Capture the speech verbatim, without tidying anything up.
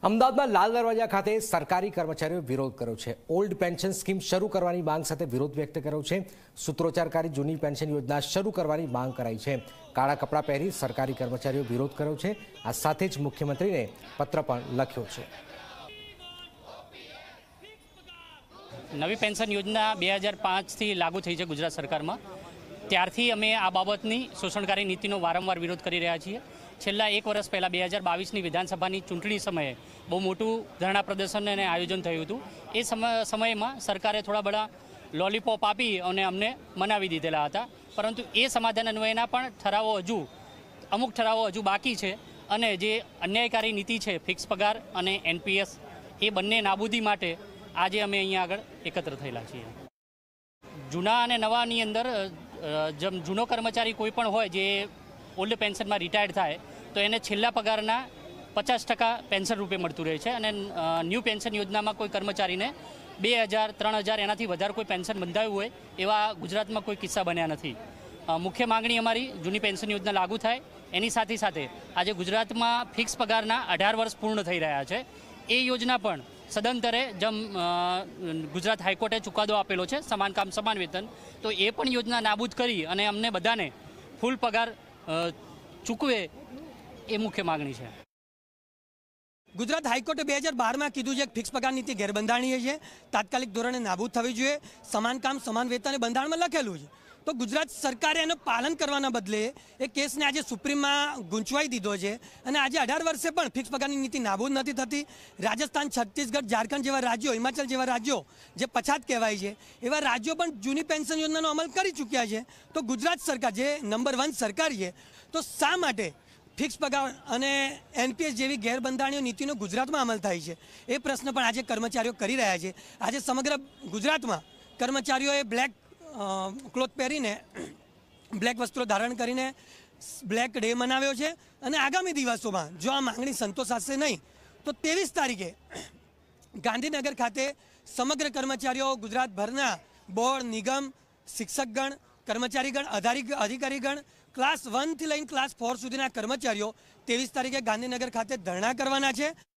અમદાવાદમાં લાલ દરવાજા ખાતે સરકારી કર્મચારીઓ વિરોધ કર્યો છે। ઓલ્ડ પેન્શન સ્કીમ શરૂ કરવાની માંગ સાથે વિરોધ વ્યક્ત કર્યો છે। સૂત્રોચ્ચારકારી જૂની પેન્શન યોજના શરૂ કરવાની માંગ કરાઈ છે। કાળા કપડાં પહેરી સરકારી કર્મચારીઓ વિરોધ કર્યો છે। આ સાથે જ મુખ્યમંત્રીને પત્ર પણ લખ્યો છે। નવી પેન્શન યોજના બે હજાર પાંચથી લાગુ થઈ છે ગુજરાત સરકારમાં। ત્યારથી અમે આ બાબતની શોષણકારી નીતિનો વારંવાર વિરોધ કરી રહ્યા છીએ। છેલ્લા એક વર્ષ પહેલાં બે હજાર બાવીસની વિધાનસભાની ચૂંટણી સમયે બહુ મોટું ધરણા પ્રદર્શન અને આયોજન થયું હતું। એ સમયમાં સરકારે થોડા બધા લોલીપોપ આપી અને અમને મનાવી દીધેલા હતા, પરંતુ એ સમાધાન અન્વયના પણ ઠરાવો હજુ અમુક ઠરાવો હજુ બાકી છે અને જે અન્યાયકારી નીતિ છે ફિક્સ પગાર અને એનપીએસ, એ બંને નાબૂદી માટે આજે અમે અહીંયા આગળ એકત્ર થયેલા છીએ। જૂના અને નવાની અંદર જેમ જૂનો કર્મચારી કોઈ પણ હોય જે ઓલ્ડ પેન્શનમાં રિટાયર્ડ થાય તો એને છેલ્લા પગારના પચાસ ટકા પેન્શન રૂપે મળતું રહે છે અને ન્યૂ પેન્શન યોજનામાં કોઈ કર્મચારીને બે હજાર ત્રણ હજાર એનાથી વધારે કોઈ પેન્શન બંધાયું હોય એવા ગુજરાતમાં કોઈ કિસ્સા બન્યા નથી। મુખ્ય માગણી અમારી જૂની પેન્શન યોજના લાગુ થાય, એની સાથે સાથે આજે ગુજરાતમાં ફિક્સ પગારના અઢાર વર્ષ પૂર્ણ થઈ રહ્યા છે, એ યોજના પણ સદંતરે જેમ ગુજરાત હાઈકોર્ટે ચુકાદો આપેલો છે સમાન કામ સમાન વેતન, તો એ પણ યોજના નાબૂદ કરી અને અમને બધાને ફૂલ પગાર ચૂકવે એ મુખ્ય માગણી છે। ગુજરાત હાઈકોર્ટે બે હજાર બારમાં કીધું છે કે ફિક્સ પગાર નીતિ ગેરબંધારણીય છે, તાત્કાલિક ધોરણે નાબૂદ થવી જોઈએ, સમાન કામ સમાન વેતન બંધારણમાં લખેલું છે। તો ગુજરાત સરકારે એનું પાલન કરવાના બદલે એ કેસને આજે સુપ્રીમમાં ગૂંચવાઈ દીધો છે અને આજે અઢાર વર્ષે પણ ફિક્સ પગારની નીતિ નાબૂદ નથી થતી। રાજસ્થાન, છત્તીસગઢ, ઝારખંડ જેવા રાજ્યો, હિમાચલ જેવા રાજ્યો જે પછાત કહેવાય છે એવા રાજ્યો પણ જૂની પેન્શન યોજનાનો અમલ કરી ચૂક્યા છે। તો ગુજરાત સરકાર જે નંબર વન સરકાર છે, તો શા માટે ફિક્સ પગાર અને એનપીએસ જેવી ગેરબંધારણીય નીતિનો ગુજરાતમાં અમલ થાય છે, એ પ્રશ્ન પણ આજે કર્મચારીઓ કરી રહ્યા છે। આજે સમગ્ર ગુજરાતમાં કર્મચારીઓએ બ્લેક ક્લોથ પહેરીને, બ્લેક વસ્ત્રો ધારણ કરીને બ્લેક ડે મનાવ્યો છે અને આગામી દિવસોમાં જો આ માંગણી સંતોષાશે નહીં તો ત્રેવીસ તારીખે ગાંધીનગર ખાતે સમગ્ર કર્મચારીઓ, ગુજરાતભરના બોર્ડ, નિગમ, શિક્ષકગણ, કર્મચારીગણ, અધિકારીગણ, ક્લાસ વનથી લઈને ક્લાસ ફોર સુધીના કર્મચારીઓ ત્રેવીસ તારીખે ગાંધીનગર ખાતે ધરણા કરવાના છે।